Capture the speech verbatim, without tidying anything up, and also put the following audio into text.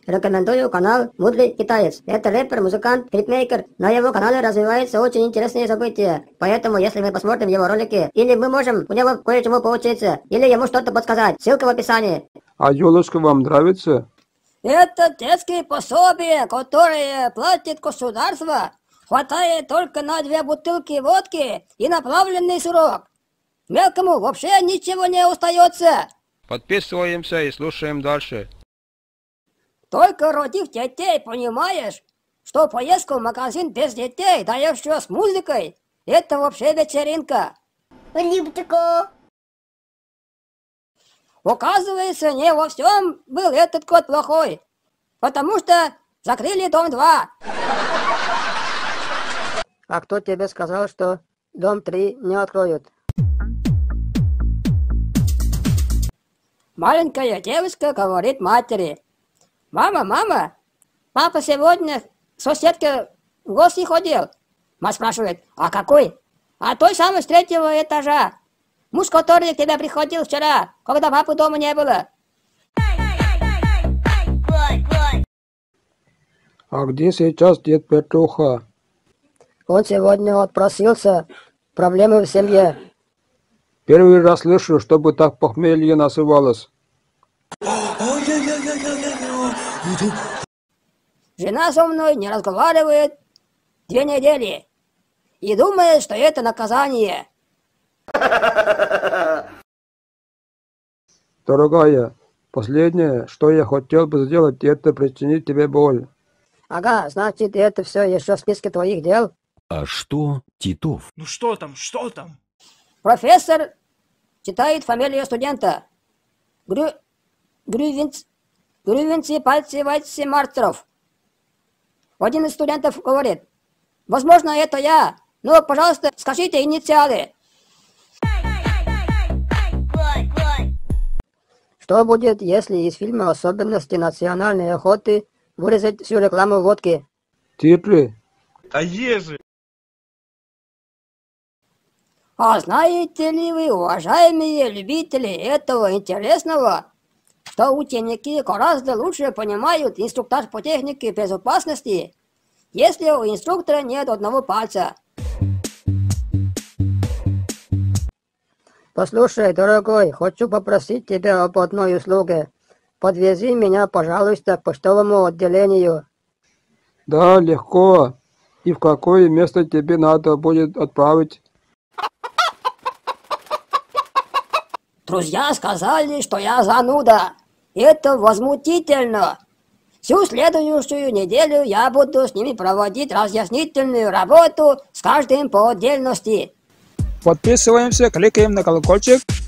Рекомендую канал «Мудрый китаец». Это рэпер, музыкант, клипмейкер. На его канале развиваются очень интересные события. Поэтому, если мы посмотрим его ролики, или мы можем у него кое-чему поучиться, или ему что-то подсказать. Ссылка в описании. А елочка вам нравится? Это детские пособия, которые платит государство. Хватает только на две бутылки водки и направленный срок. Мелкому вообще ничего не остается. Подписываемся и слушаем дальше. Только родив детей, понимаешь, что поездка в магазин без детей, да еще с музыкой, это вообще вечеринка. Оказывается, не во всем был этот кот плохой, потому что закрыли дом два. А кто тебе сказал, что дом три не откроют? Маленькая девочка говорит матери: «Мама, мама, папа сегодня к соседке в гости ходил». Мать спрашивает: «А какой?» «А той самой с третьего этажа. Муж, который к тебе приходил вчера, когда папы дома не было». А где сейчас дед Петруха? Он сегодня отпросился. Проблемы в семье. Первый раз слышу, чтобы так похмелье называлось. Жена со мной не разговаривает две недели и думает, что это наказание. Дорогая, последнее, что я хотел бы сделать, это причинить тебе боль. Ага, значит, это все еще в списке твоих дел? А что, Титов? Ну что там, что там? Профессор читает фамилию студента. Грю... Грювинц... Грювинци пальцы вайцы Марцеров. Один из студентов говорит: «Возможно, это я, но, пожалуйста, скажите инициалы». Что будет, если из фильма «Особенности национальной охоты» вырезать всю рекламу водки? Титры? А ежи? А знаете ли вы, уважаемые любители этого интересного, что ученики гораздо лучше понимают инструктаж по технике безопасности, если у инструктора нет одного пальца? Послушай, дорогой, хочу попросить тебя об одной услуге. Подвези меня, пожалуйста, к почтовому отделению. Да, легко. И в какое место тебе надо будет отправить? Друзья сказали, что я зануда. Это возмутительно. Всю следующую неделю я буду с ними проводить разъяснительную работу с каждым по отдельности. Подписываемся, кликаем на колокольчик.